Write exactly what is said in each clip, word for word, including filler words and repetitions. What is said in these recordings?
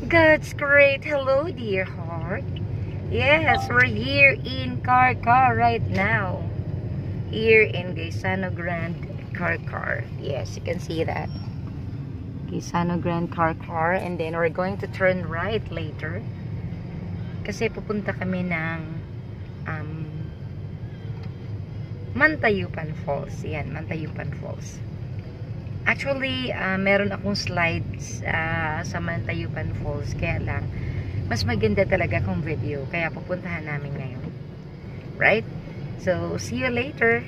That's great. Hello, dear heart. Yes, we're here in Carcar right now. Here in Gaisano Grande, Carcar. Yes, you can see that. Gaisano Grande, Carcar. And then we're going to turn right later. Kasi pupunta kami ng um, Mantayupan Falls. Yan, Mantayupan Falls. Actually, uh, meron akong slides uh, sa Mantayupan Falls. Kaya lang, mas maganda talaga kung video. Kaya pupuntahan namin ngayon. Right? So, see you later.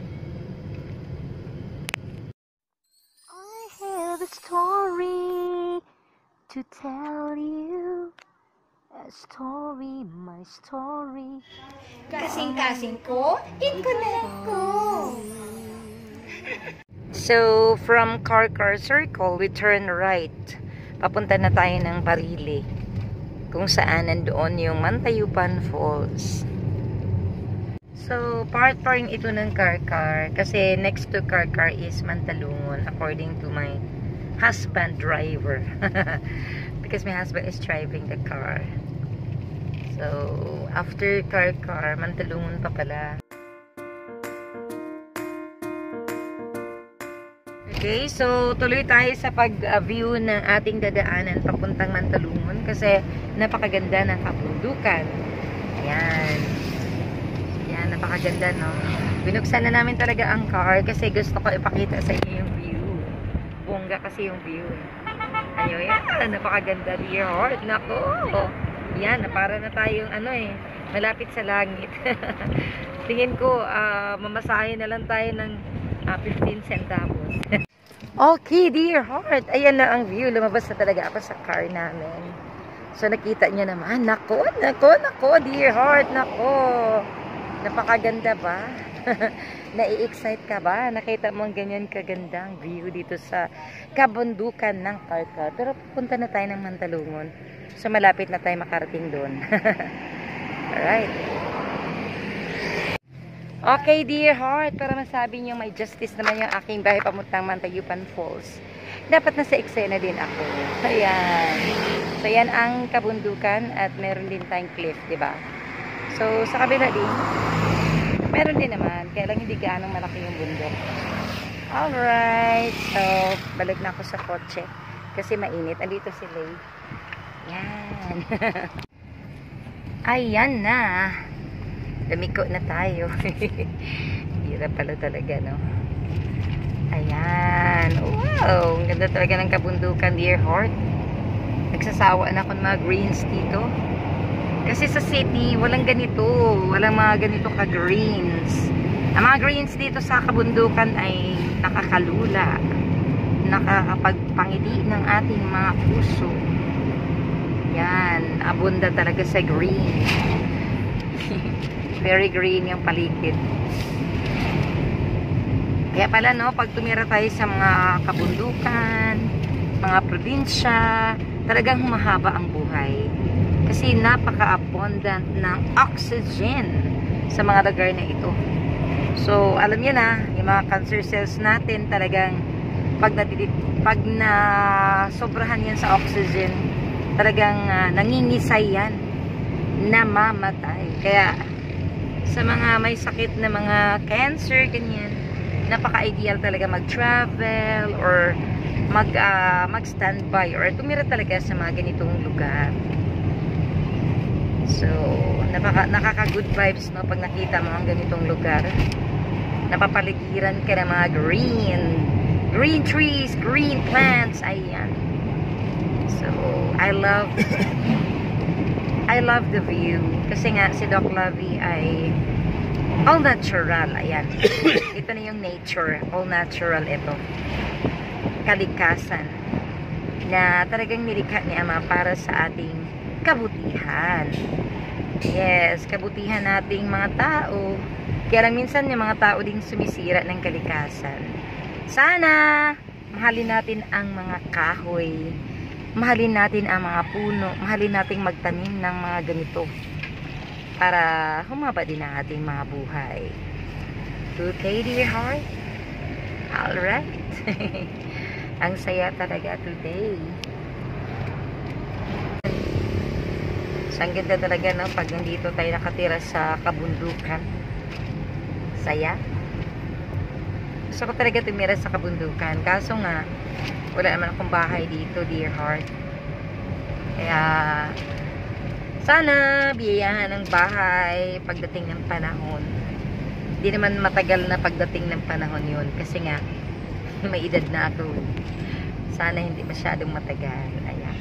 I have a story to tell you. A story, my story. Kasing-kasing ko, i-connect ko. So, from Carcar Circle, we turn right. Papunta na tayo ng Barile. Kung saan nandoon yung Mantayupan Falls. So, part pa rin ito ng Carcar. Kasi next to Carcar is Mantalungon, according to my husband driver. Because my husband is driving the car. So, after Carcar, Mantalungon pa pala. Okay, so tuloy tayo sa pag-view ng ating dadaanan papuntang Mantalungon kasi napakaganda ng kabundukan. Ayan. Ayan, napakaganda, no? Binuksan na namin talaga ang car kasi gusto ko ipakita sa inyo yung view. Bongga kasi yung view. Ayun, yan. Napakaganda, dear heart. Nako. Yan, para na tayong ano eh, malapit sa langit. Tingin ko, uh, mamasahe na lang tayo ng uh, fifteen centavos. Okay, dear heart. Ayan na ang view. Lumabas na talaga ako sa car namin. So, nakita nyo naman. Nako, nako, nako, dear heart. Nako. Napakaganda ba? Nai-excite ka ba? Nakita mo ang ganyan kagandang view dito sa kabundukan ng Carcar. Pero pupunta na tayo ng Mantalungon. So, malapit na tayo makarating doon. Alright. Okay, dear heart, para masabi niyo may justice naman yung aking bahay pamuntang Mantayupan Falls. Dapat nasa eksena din ako. Ayan. So, yan ang kabundukan at meron din tayong cliff, diba? So, sa kabila din, meron din naman. Kaya lang hindi gaanong malaki yung bundok. Alright. So, balik na ako sa kotse. Kasi mainit. Andito si Lay. Yan. Ayan na. Lumiko na tayo. Hirap pala talaga, no? Ayan. Wow! Ang ganda talaga ng kabundukan, dear heart. Nagsasawa na ako ng mga greens dito. Kasi sa city, walang ganito. Walang mga ganito ka-greens. Ang mga greens dito sa kabundukan ay nakakalula. Nakakapagpangiti ng ating mga puso. Yan. Abunda talaga sa green. Very green yung paligid. Kaya pala, no, pag tumira tayo sa mga kabundukan, mga probinsya, talagang humahaba ang buhay. Kasi napaka-abundant ng oxygen sa mga lugar na ito. So, alam niyo na, yung mga cancer cells natin talagang pag, natitip, pag na sobrahan yan sa oxygen, talagang uh, nangingisay yan, namamatay. Kaya, sa mga may sakit na mga cancer, ganyan, napaka-ideal talaga mag-travel or mag, uh, mag-standby or tumira talaga sa mga ganitong lugar. So, napaka, nakaka-good vibes, no, pag nakita mo ang ganitong lugar. Napapaligiran ka ng mga green, green trees, green plants, ayan. So, I love I love the view. Kasi nga, si Doc Lovey ay all natural. Ayan. Ito na yung nature. All natural ito. Kalikasan. Na talagang nilikha ni Ama para sa ating kabutihan. Yes, kabutihan nating mga tao. Kaya lang minsan yung mga tao din sumisira ng kalikasan. Sana, mahalin natin ang mga kahoy. Mahalin natin ang mga puno, mahalin nating magtanim ng mga ganito para humaba din ang ating mga buhay. Okay, dear heart? Alright. Ang saya talaga today. So, ang ganda talaga, no? Pag nandito tayo nakatira sa kabundukan. Saya. Gusto ko talaga tumira sa kabundukan. Kaso nga, wala naman akong bahay dito, dear heart. Kaya, sana biyayahan ng bahay pagdating ng panahon. Hindi naman matagal na pagdating ng panahon yun. Kasi nga, may edad na ako. Sana hindi masyadong matagal. Ayan.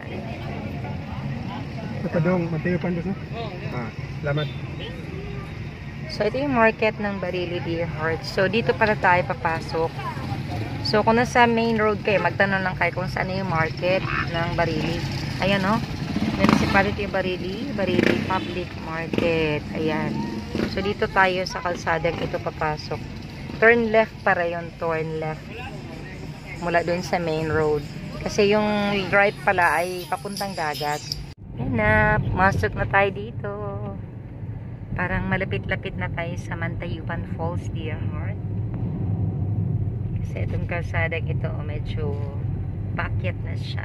Padong, Mateo Pandos, no? Ah, salamat. So, ito yung market ng Barili, dear heart. So, dito pala tayo papasok. So, kung nasa main road kayo, magtanong lang kayo kung saan yung market ng Barili. Ayan, no? Municipality of Barili, Barili Public Market. Ayan. So, dito tayo sa kalsadang ito papasok. Turn left para yun, turn left. Mula dun sa main road. Kasi yung right pala ay papuntang dagat. Ayan na, pumasok na tayo dito. Parang malapit-lapit na tayo sa Mantayupan Falls, dear heart. Kasi itong kalsadang ito, medyo paakyat na siya.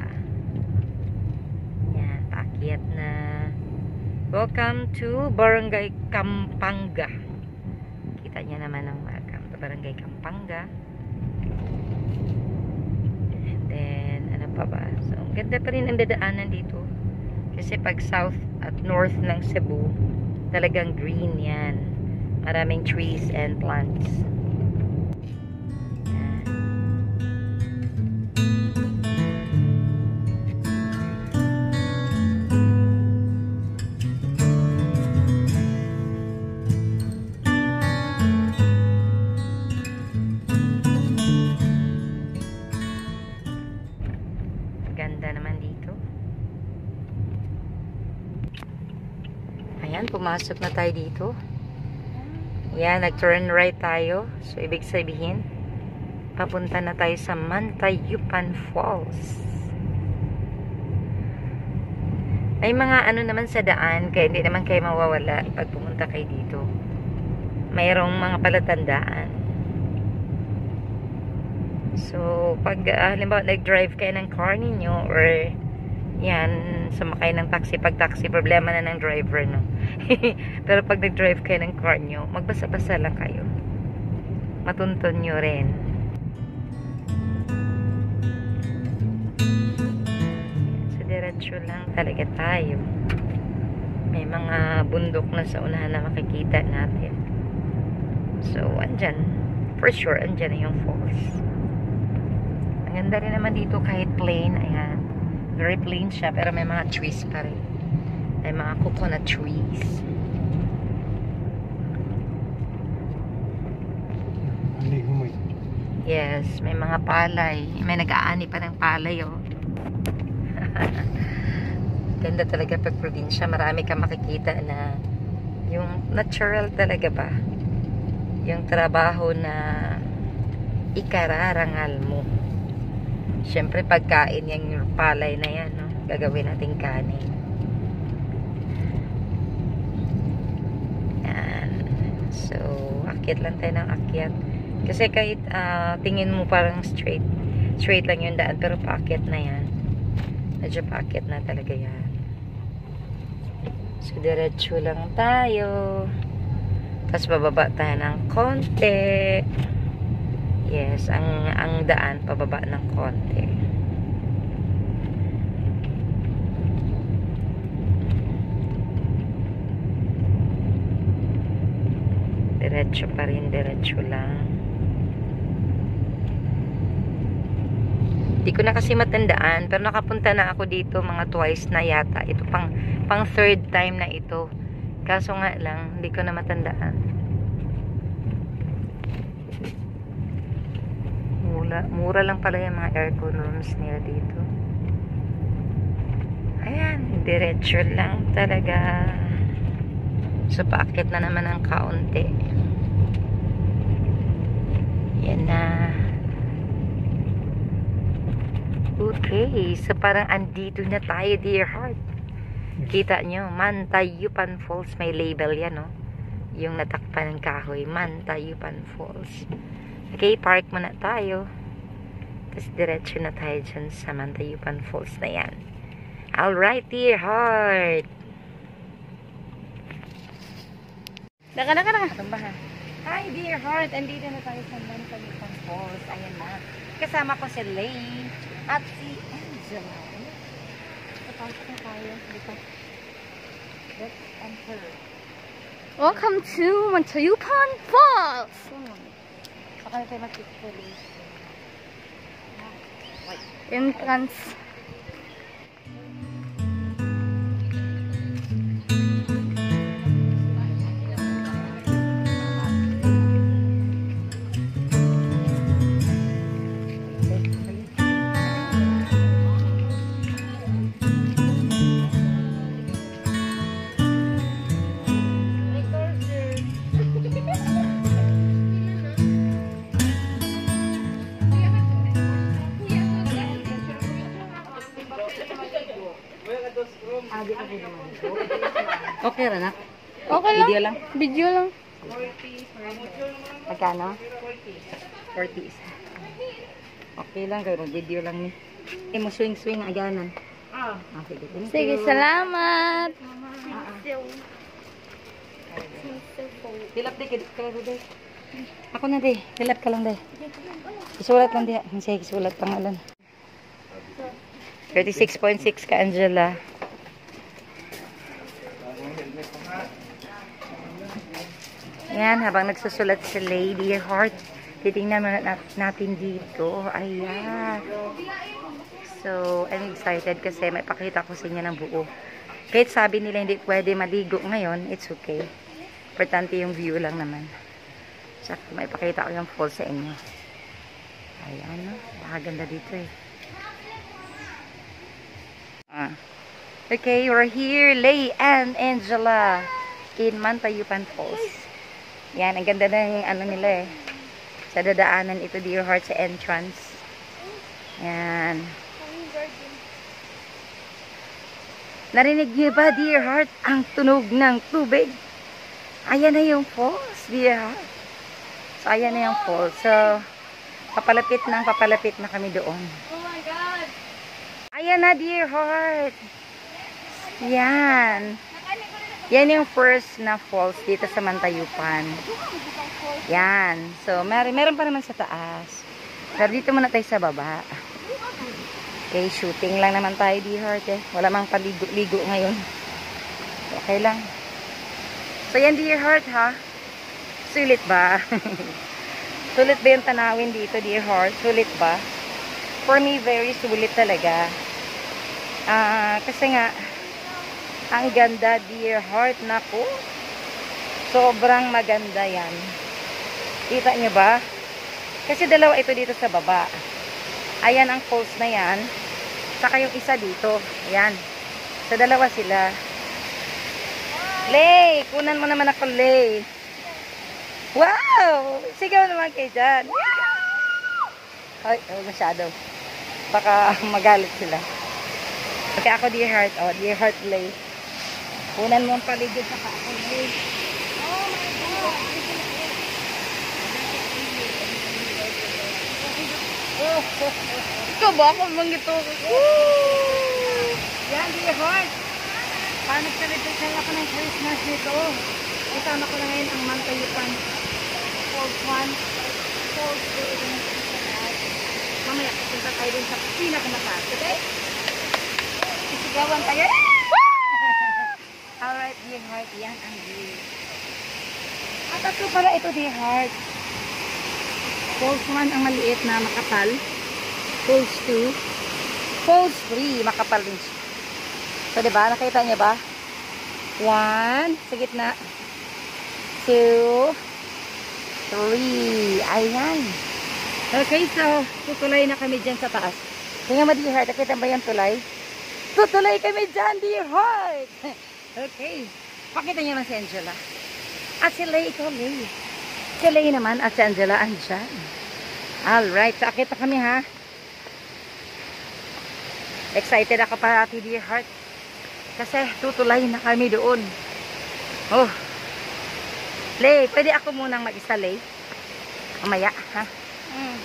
Yan, paakyat na. Welcome to Barangay Kampanga. Kita niya naman ang welcome to Barangay Kampanga. And then, ano pa ba? So, ang ganda pa rin ang dadaanan dito. Kasi pag south at north ng Cebu, talagang green yan. Maraming trees and plants. Ganda naman dito. Ayan, pumasok na tayo dito. Ayan, nag-turn right tayo. So, ibig sabihin, papunta na tayo sa Mantayupan Falls. May mga ano naman sa daan, kaya hindi naman kayo mawawala pag pumunta kayo dito. Mayroong mga palatandaan. So, pag uh, halimbawa nag-drive kayo ng car ninyo or yan, sumakay ng taxi, pag taxi, problema na ng driver, no? Pero pag nag-drive kayo ng car nyo, magbasa-basa lang kayo. Matuntun nyo rin. So, diretso lang talaga tayo. May mga bundok na sa unahan na makikita natin. So, andyan. For sure, andyan na yung falls. Ang ganda rin naman dito kahit plain. Ayan. Very plain siya, pero may mga trees pa rin. May mga coconut trees. Yes, may mga palay. May nag-aani pa ng palay, oh. Ganda talaga pag probinsya. Marami kang makikita na yung natural talaga ba? Yung trabaho na ikararangal mo. Siyempre, pagkain yung palay na yan, no? Gagawin natin kanin. Yan. So, akyat lang tayo ng akyat. Kasi kahit uh, tingin mo parang straight, straight lang yung daan, pero paakyat na yan. Medyo paakyat na talaga yan. So, diretso lang tayo. Tapos, bababa tayo ng konti. Yes, ang, ang daan, pababa ng konti. Diretso pa rin, diretso lang. Di ko na kasi matandaan, pero nakapunta na ako dito mga twice na yata. Ito pang, pang third time na ito. Kaso nga lang, hindi ko na matandaan. Mura, mura lang pala yung mga aircon rooms nila dito. Ayan, diretso lang talaga. So, paakit na naman ang kaunti. Yan na. Okay, so parang andito na tayo, dear heart. Kita nyo, Mantayupan Falls. May label yan, no? Yung natakpan ng kahoy, Mantayupan Falls. Okay, park muna tayo. Tapos diretso na tayo dyan sa Mantayupan Falls na yan. Alright, dear heart. Daka, daka, daka. Atong baha. Hi, dear heart. Andito na tayo sa Mantalupan Falls. Ayan na. Kasama ko si Lay at si Angela. Papasok na tayo. Dito. Let's enter. Welcome to Mantalupan Falls. Saka na tayo mag-picture. Entrance. Okay, Rana. Okay lang. Video lang. Video lang. Magkano? forty isa. Okay lang, kayo mag-video lang ni. Eh, mo swing-swing aganan. Ah, sige. Thank Sige, you. salamat. Dilap di, kidip ka lang di. Ako na di, dilap ka lang di. Isulat lang di. Sige, isulat pangalan. thirty-six point six ka, Angela. Yan, habang nagsusulat si Lady Heart, titingnan muna natin dito. Ayan. So, I'm excited kasi may pakita ko sa inyo ng buo. Kahit sabi nila hindi pwede maligo ngayon, it's okay. Importante yung view lang naman. Tsaka may pakita ko yung falls sa inyo. Ayan, no? Nakaganda dito eh. Ah. Okay, we're here, Lay and Angela in Mantalupan Falls. Yan, ang ganda ng ano nila eh. Sa dadaanan ito, dear heart, sa entrance. Yan. Narinig niyo ba, dear heart, ang tunog ng tubig? Ayan na yung falls, dear heart. So, ayan na yung falls. So, papalapit na, papalapit na kami doon. Oh my God! Ayan na, dear heart. Yan. Yan yung first na falls dito sa Mantalupan. Yan. So, mer meron pa naman sa taas. Pero dito muna tayo sa baba. Okay, shooting lang naman tayo, dear heart eh. Wala mang paligo-ligo ngayon. Okay lang. So, yan, dear heart, ha? Sulit ba? Sulit ba yung tanawin dito, dear heart? Sulit ba? For me, very sulit talaga. Ah, uh, kasi nga, ang ganda, dear heart. Naku. Sobrang maganda yan. Kita nyo ba? Kasi dalawa ito dito sa baba. Ayan ang falls na yan. Saka yung isa dito. Ayan. Sa dalawa sila. Lay! Kunan mo naman ako, Lay. Wow! Sigaw naman kayo dyan. Ay, oh, masyado. Baka magalit sila. Okay, ako, dear heart. Oh, dear heart, Lay. Kunan mo ang paligid sa ako, Lay. Oh my God! Oh, oh, oh. Ikaw ba ako mangito? Woo! Yan, dear heart. Paano nag-celebrate ako ng Christmas nito? Kasama ko na ngayon ang Mantalupan Falls one, Falls two, mamaya pupunta tayo dun sa pinakamataas. Okay? Isigawan tayo. Alright, dear heart. Yan ang view. At ito pala ito, dear heart. Falls one ang maliit na makapal. Falls two. Falls three, makapal din siya. So, diba? Nakita niyo ba? One. Sa gitna. Two. Three. Ayan. Okay, so, tutulay na kami dyan sa taas. Tingnan mo, dear heart. Nakita ba yung tulay? Tutulay kami dyan, dear heart. Okay. Pakita niyo lang si Angela. At si Lay, ikaw, Lay. Si Lay naman at si Angela andyan. Alright. So, akita kami, ha? Excited ako pa, ati, dear heart. Kasi tutulay na kami doon. Oh. Lay, pwede ako munang mag-isa, Lay? Mamaya, ha? Mm.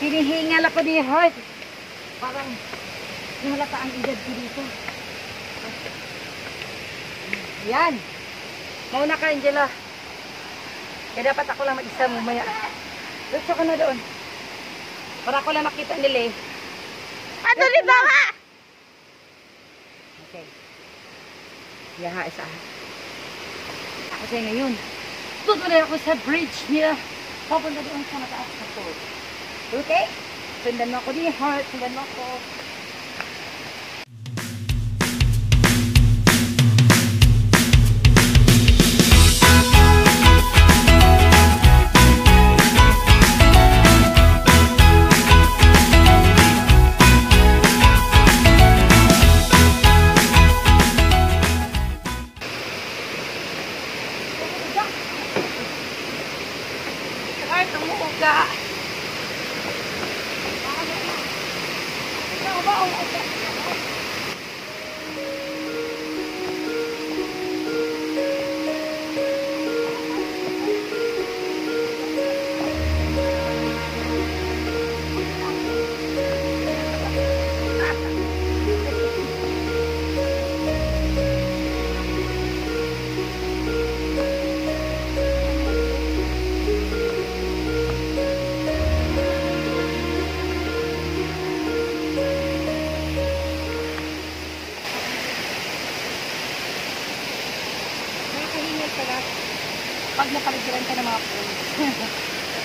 Hinihingal ako ni Heart. Parang nahalata ang edad ko dito. Yan. Mauna ka, Angela. Kaya dapat ako lang mag-isa mamaya. Diretso ka na doon. Para ako lang makita nila eh. Ano ni Baba? Okay. Yaha, isa. Kasi ngayon, tutuloy ako sa bridge nila. Papunta doon sa mataas na port. Okay? Sundan mo ako ni Heart. Sundan mo ako. Heart, umuuga. Ikaw ba umuuga? Nakakahingal pala pag napaligiran ka ng mga pools.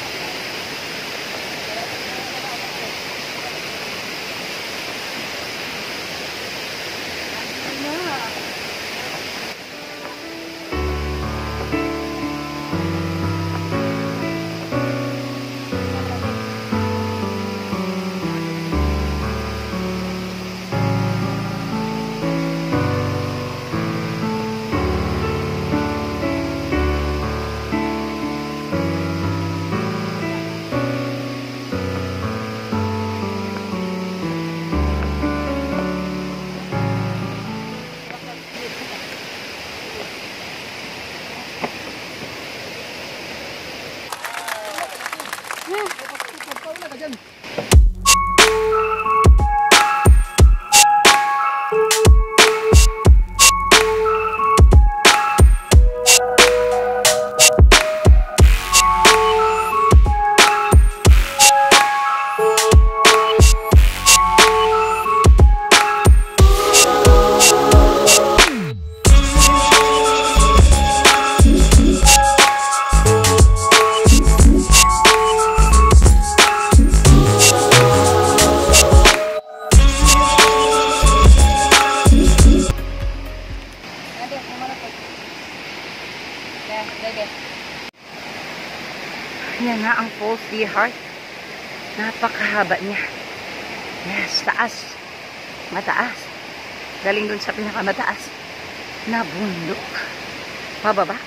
Yan na ang falls, dear heart. Napakahaba niya. Yes, taas. Mataas. Galing dun sa pinakamataas na bundok. Pababa.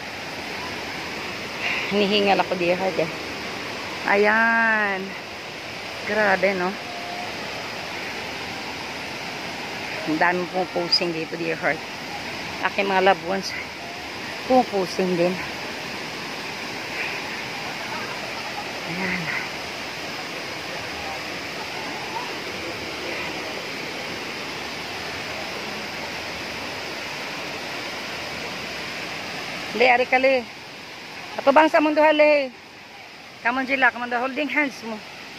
Hinihingal ako, dear heart eh. Ayan. Grabe, no? Ang dami pong posing dito, dear heart. Aking mga loved ones pupusing din. Ayan. Le, ari ka le. Ato bang sa mundo hale? Come on, Jila. Come on, holding hands mo.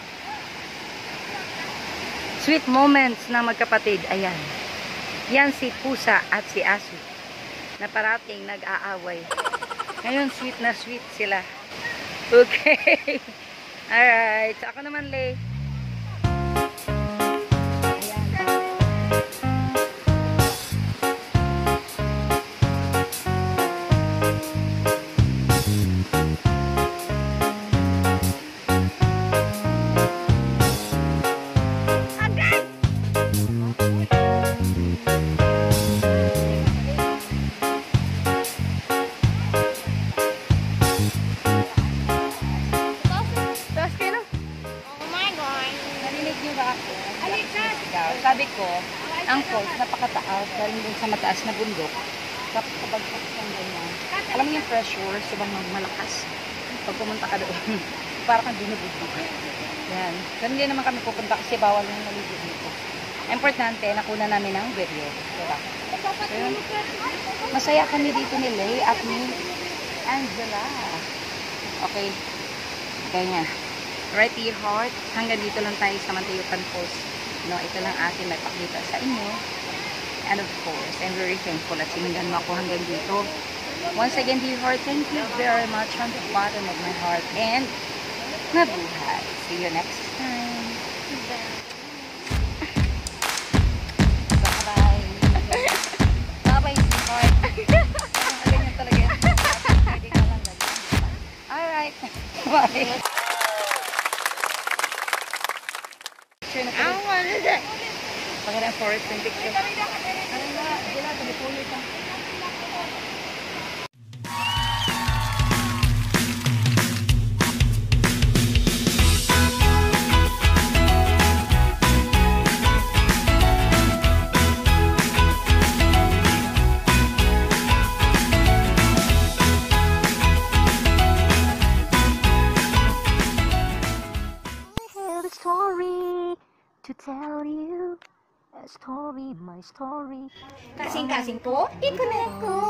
Sweet moments na magkapatid. Ayan. Yan si Pusa at si Asu na parating nag-aaway. Ngayon, sweet na sweet sila. Okay. Alright. So, ako naman, Le. Sabi ko, ang falls napakataas dahil dun sa mataas na bundok. Tapos kabagsak siyang ganyan. Alam mo yung pressure, sobrang malakas. Pag pumunta ka doon, Parang kang binubugbog. Yan. Ganun din naman kami pupunta kasi bawal yung naligo dito. Importante, nakuna namin ang video. Diba? So, yun. Masaya kami dito ni Lay at ni Angela. Okay. Ganyan. Right to your heart. Hanggang dito lang tayo sa Mantayupan Post. No, ito lang atin may pakita sa inyo. And of course, I'm very thankful at sinundan mo ako hanggang dito. Once again, dear heart, thank you very much from the bottom of my heart. And mabuhay. See you next time. Bye-bye. Bye-bye, sweetheart. Ganyan talaga yan. Pwede ka lang lagi. Alright. Bye. Sure na I want it. Pangalan forest and picture. Ano na, sila, tulipulit ang Story to tell you a story, my story. kasing-kasing po, iko na ko.